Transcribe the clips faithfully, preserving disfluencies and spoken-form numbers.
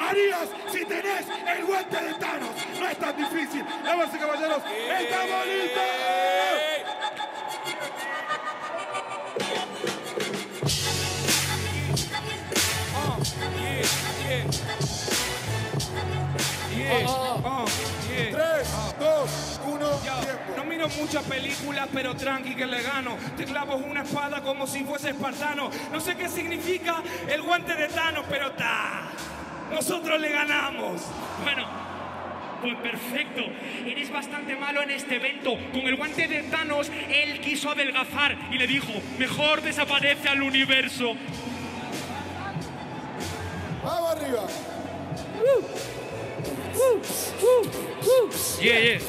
harías si tenés el guante de Thanos? No es tan difícil. Damas y caballeros, ¡estamos listos! Yeah. Oh, oh, yeah. tres, dos, uno, Yo, tiempo. no miro muchas películas, pero tranqui que le gano. Te clavo una espada como si fuese espartano. No sé qué significa el guante de Thanos, pero ta. Nosotros le ganamos. Bueno, pues perfecto. Eres bastante malo en este evento. Con el guante de Thanos, él quiso adelgazar y le dijo, mejor desaparece al universo. Vamos arriba. Yeah, yeah.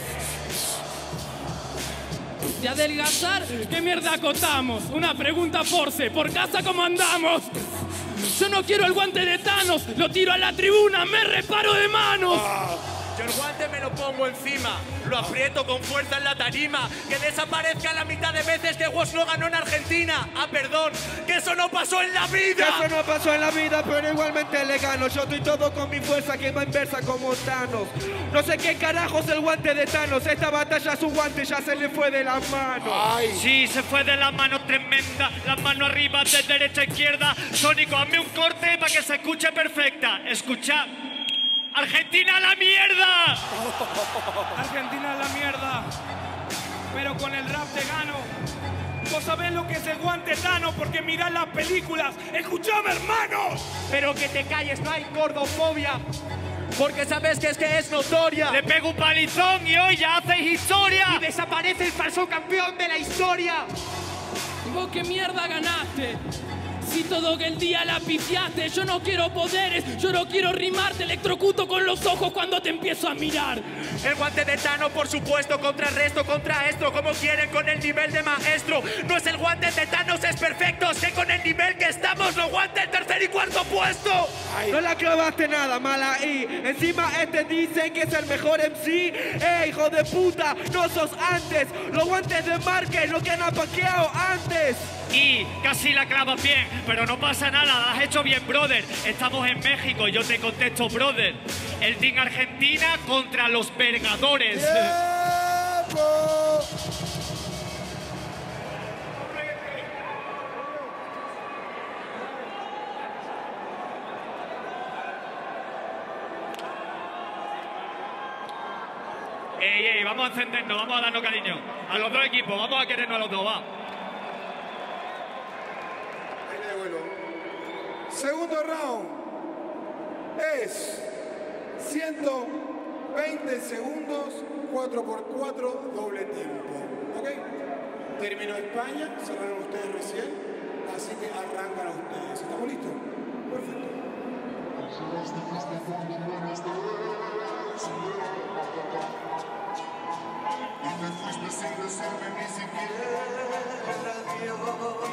De adelgazar, ¿qué mierda acotamos? Una pregunta force, ¿por casa cómo andamos? Yo no quiero el guante de Thanos, lo tiro a la tribuna, me reparo de manos. Yo el guante me lo pongo encima, lo aprieto con fuerza en la tarima, que desaparezca la mitad de veces que Woz lo ganó en Argentina. Ah, perdón, que eso no pasó en la vida. Eso no pasó en la vida, pero igualmente le gano. Yo estoy todo con mi fuerza que va inversa como Thanos. No sé qué carajos el guante de Thanos. Esta batalla su guante ya se le fue de las manos. Ay. Sí, se fue de la mano tremenda, la mano arriba de derecha a izquierda. Sónico, hazme un corte para que se escuche perfecta. Escucha. ¡Argentina a la mierda! Argentina es la mierda. Pero con el rap te gano. Vos sabés lo que es el guante Thanos porque mirás las películas. ¡Escuchame, hermano! Pero que te calles, no hay gordofobia, porque sabes que es que es notoria. Le pego un palizón y hoy ya hacéis historia. Y desaparece el falso campeón de la historia. ¿Vos qué mierda ganaste? Si todo el día la pifiaste, yo no quiero poderes, yo no quiero rimar, te electrocuto con los ojos cuando te empiezo a mirar. El guante de Thanos, por supuesto, contrarresto contra esto, como quieren con el nivel de maestro. No es el guante de Thanos, es perfecto, sé con el nivel que estamos, los guantes el tercer y cuarto puesto. Ay. No la clavaste nada, mala y encima este dicen que es el mejor M C. ¡Eh, hijo de puta! No sos antes. Los guantes de Márquez lo que han apaqueado antes. Y casi la clavas bien, pero no pasa nada, la has hecho bien, brother. Estamos en México y yo te contesto, brother. El Team Argentina contra los Vergadores. ¡Tiempo! Ey, ey, vamos a encendernos, vamos a darnos cariño. A los dos equipos, vamos a querernos a los dos, va. Ahí le devuelvo. Segundo round es ciento veinte segundos, cuatro por cuatro, doble tiempo. ¿Ok? Terminó España, cerraron ustedes recién, así que arrancan a ustedes. ¿Estamos listos? Perfecto. Y me fuiste sin decirme ni siquiera adiós.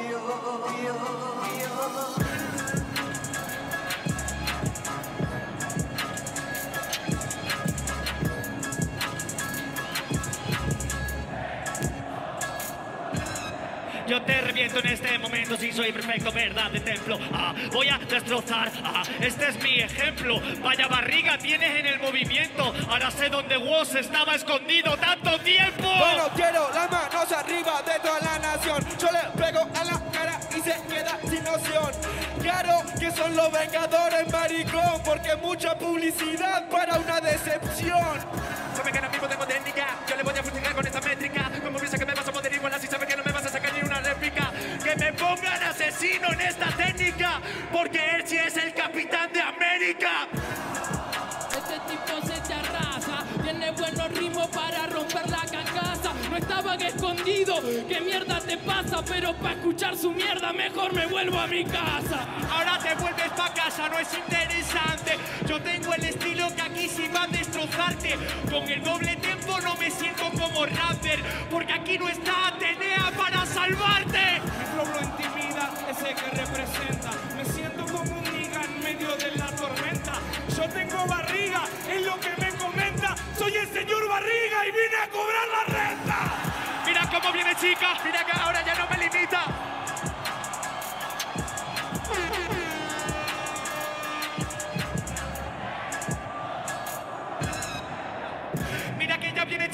Yo te reviento en este momento, si soy perfecto, verdad de templo. Ah, voy a destrozar, ah, este es mi ejemplo. Vaya barriga tienes en el movimiento. Ahora sé dónde Woz estaba escondido tanto tiempo. Bueno, quiero las manos arriba de toda la nación. Yo le pego a la cara y se queda sin noción. Claro que son los Vengadores, maricón, porque mucha publicidad para una decepción. Sabe que ahora mismo tengo técnica, yo le voy a fustigar con esta métrica. Como piensa que me vas a poder igualar si sabe que no me vas a sacar ni una réplica. Que me pongan asesino en esta técnica, porque él sí es el capitán de América. Este tipo se te arrasa, tiene buenos ritmos para romper la carcasa. No estaban escondidos, ¿qué mierda te pasa? Pero para escuchar su mierda mejor me vuelvo a mi casa. Ahora te vuelves pa' casa, no es interesante. Yo tengo el estilo que aquí sí va a destrozarte. Con el doble tempo no me siento como rapper, porque aquí no está Atenea para salvarte. Mi flow lo intimida, ese que representa. Me siento como un niga en medio de la tormenta. Yo tengo barriga, es lo que me comenta. Soy el señor Barriga y vine a cobrar la renta. Mira cómo viene, chica, mira que ahora ya no me limita.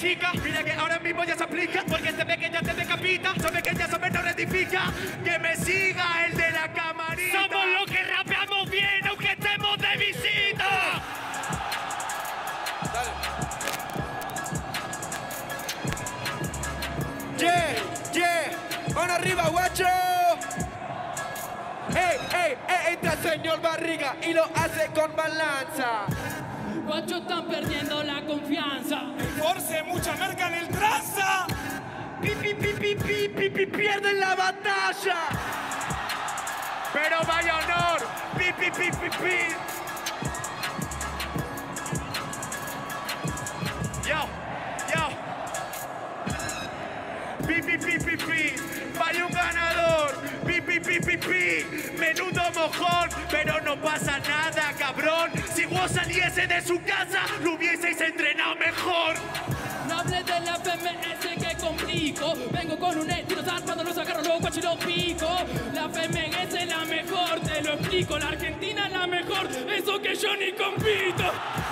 chica. Mira que ahora mismo ya se aplica, porque este pequeña te decapita, esa pequeña se me no rectifica. Que me siga el de la camarita. Somos los que rapeamos bien, aunque estemos de visita. Dale. Yeah, yeah. Mano arriba, guacho. Ey, ey, ey, entra el señor Barriga y lo hace con balanza. Guacho, están perdiendo la confianza. Force, mucha merca en el traza. Pi, pi, pi, pi, pi, pi, pi, pierden la batalla. Pero vaya honor. Pi, pi, pi, pi, pi. Yo, yo. Pi, pi, pi, pi, pi. Vaya un ganador. Pi, pi, pi, pi, pi. Menudo mojón, pero no pasa nada, cabrón. Si vos saliese de su casa, lo hubieseis entrenado mejor. No hables de la F M S que complico. Vengo con un estilo cuando los agarro los guachos y los pico. La F M S es la mejor, te lo explico. La Argentina es la mejor, eso que yo ni compito.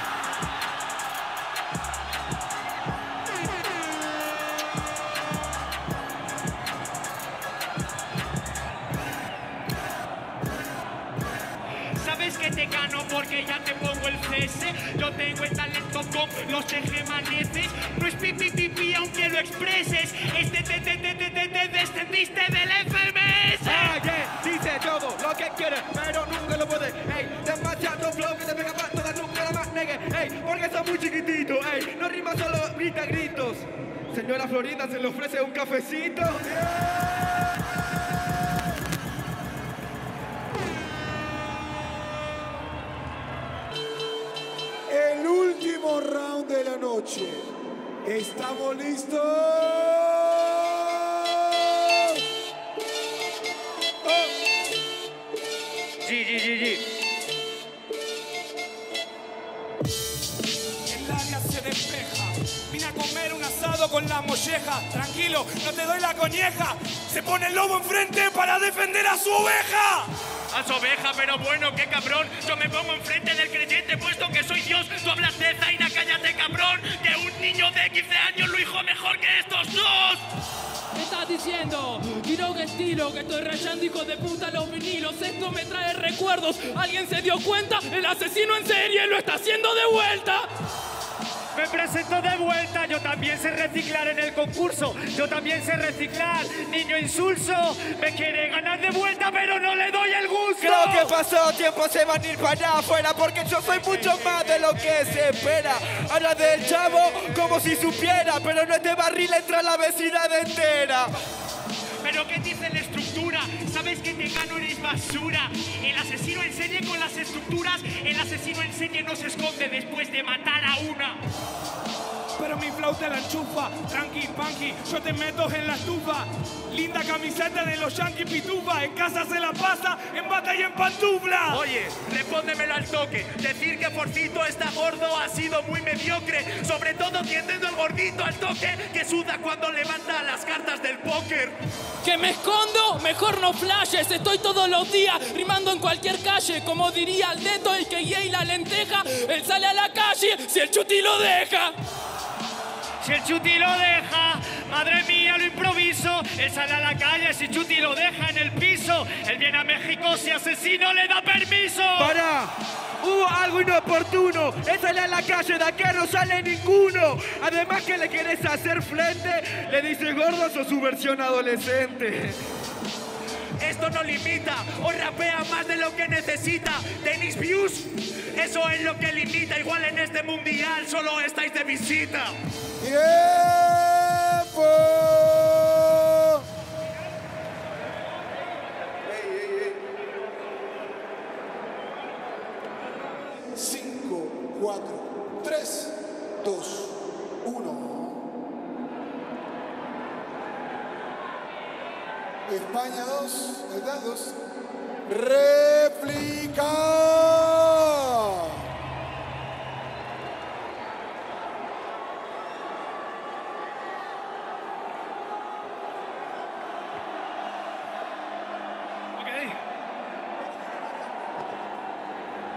Sabes que te gano porque ya te pongo el cese. Yo tengo el talento con los tejemaneces. No es pi, pi, pi, pi, aunque lo expreses. Este te, te, te, te, te, te descendiste del F M S. Ah, yeah, dice todo lo que quiere, pero nunca lo puede. Ey, demasiado flow que te pega para todas, nunca la más negue. Ey, porque está muy chiquitito. Ey, no rima, solo grita gritos. Señora Florinda, ¿se le ofrece un cafecito? El último round de la noche. ¿Estamos listos? Oh. G, G, G, G. El área se despeja. Vine a comer un asado con la molleja. Tranquilo, no te doy la coñeja. Se pone el lobo enfrente para defender a su oveja. A su oveja, pero bueno, qué cabrón. Yo me pongo enfrente del creyente puesto que soy Dios. Tú hablas de Zaina, cállate, cabrón. Que un niño de quince años lo hizo mejor que estos dos. ¿Qué estás diciendo? Quiero que estilo, que estoy rayando, hijo de puta, los vinilos. Esto me trae recuerdos. ¿Alguien se dio cuenta? El asesino en serie lo está haciendo de vuelta. Me presento de vuelta, yo también sé reciclar en el concurso. Yo también sé reciclar, niño insulso. Me quiere ganar de vuelta, pero no le doy el gusto. Creo que pasó tiempo, se van a ir para allá afuera, porque yo soy mucho más de lo que se espera. Habla del chavo como si supiera, pero no es de barril, entra la vecindad entera. ¿Pero qué dice la estructura? ¿Sabes que te gano? Eres basura. El asesino en serie con las estructuras. El asesino en serie no se esconde después de matar a una. Pero mi flauta la enchufa. Tranqui, punky, yo te meto en la estufa. Linda camiseta de los Yankee Pitufa. En casa se la pasa, en bata y en pantufla. Oye, respóndemelo al toque. Decir que Forcito está gordo ha sido muy mediocre. Sobre todo tiendiendo el gordito al toque que suda cuando levanta las cartas del póker. ¿Que me escondo? Mejor no flashes. Estoy todos los días rimando en cualquier calle. Como diría el Deto, el que y la lenteja. Él sale a la calle si el chuti lo deja. Si el Chuti lo deja, madre mía, lo improviso. Él sale a la calle si Chuti lo deja en el piso. Él viene a México si asesino le da permiso. ¡Para! Hubo algo inoportuno. Él sale a la calle, de aquí no sale ninguno. Además que le querés hacer frente, le dice gordo, sos su versión adolescente. Esto no limita o rapea más de lo que necesita. Tenis views, eso es lo que limita. Igual en este mundial solo estáis de visita. ¡Tiempo! Cinco, cuatro, tres, dos, uno. España dos, ¿verdad? Dos. Réplica.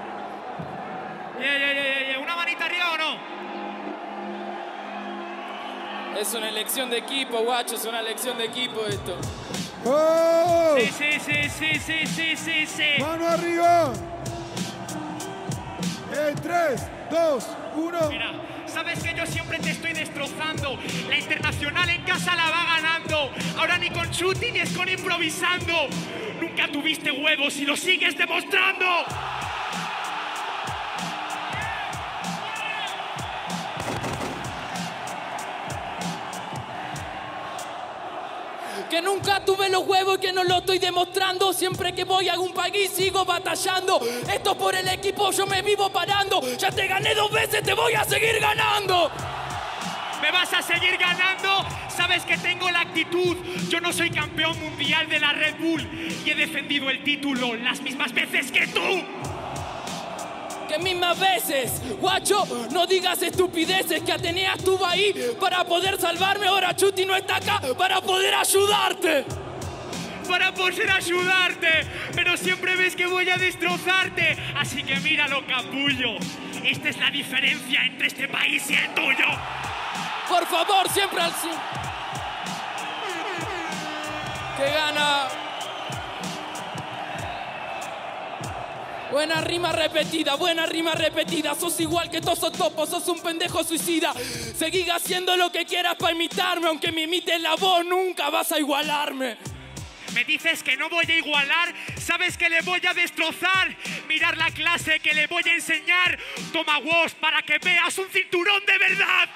Yeah, yeah, yeah, yeah. ¿Una manita arriba o no? Es una elección de equipo, guacho, es una elección de equipo esto. ¡Oh! Sí, sí, sí, sí, sí, sí, sí, sí. ¡Mano arriba! En tres, dos, uno. Mira, sabes que yo siempre te estoy destrozando. La internacional en casa la va ganando. Ahora ni con shooting ni es con improvisando. Nunca tuviste huevos y lo sigues demostrando. Que nunca tuve los huevos y que no lo estoy demostrando. Siempre que voy a algún país sigo batallando. Esto por el equipo yo me vivo parando. Ya te gané dos veces, te voy a seguir ganando. ¿Me vas a seguir ganando? Sabes que tengo la actitud. Yo no soy campeón mundial de la Red Bull y he defendido el título las mismas veces que tú. Que mismas veces, guacho, no digas estupideces. Que Atenea estuvo ahí para poder salvarme. Ahora Chuti no está acá para poder ayudarte. Para poder ayudarte, pero siempre ves que voy a destrozarte. Así que míralo, capullo. Esta es la diferencia entre este país y el tuyo. Por favor, siempre al cien. Que gana. Buena rima repetida, buena rima repetida. Sos igual que todos esos topos, sos un pendejo suicida. Seguí haciendo lo que quieras para imitarme. Aunque me imites la voz, nunca vas a igualarme. Me dices que no voy a igualar, sabes que le voy a destrozar. Mirar la clase que le voy a enseñar. Toma Woz para que veas un cinturón de verdad.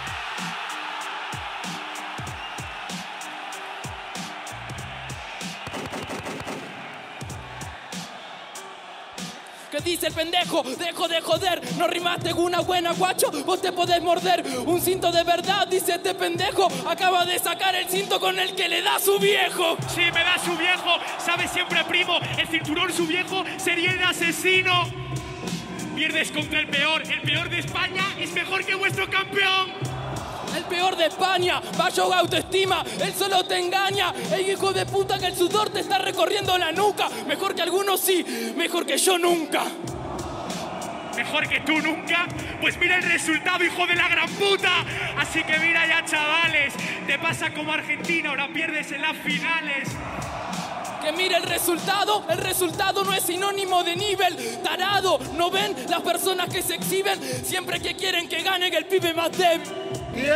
¿Qué dice el pendejo? Dejo de joder. No rimaste una buena, guacho. Vos te podés morder. Un cinto de verdad, dice este pendejo. Acaba de sacar el cinto con el que le da su viejo. Sí, me da su viejo. Sabes siempre, primo, el cinturón su viejo sería el asesino. Pierdes contra el peor. El peor de España es mejor que vuestro campeón. El peor de España, bajo autoestima, él solo te engaña. El hijo de puta que el sudor te está recorriendo la nuca. Mejor que algunos sí, mejor que yo nunca. ¿Mejor que tú nunca? Pues mira el resultado, hijo de la gran puta. Así que mira ya, chavales, te pasa como Argentina, ahora pierdes en las finales. Que mire el resultado, el resultado no es sinónimo de nivel. Tarado, ¿no ven las personas que se exhiben? Siempre que quieren que gane el pibe más débil. ¡Tiempo!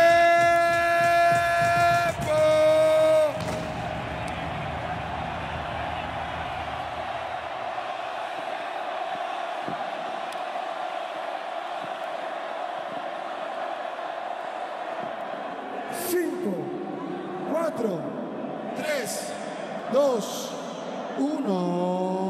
Cinco, cuatro, tres, dos, uno.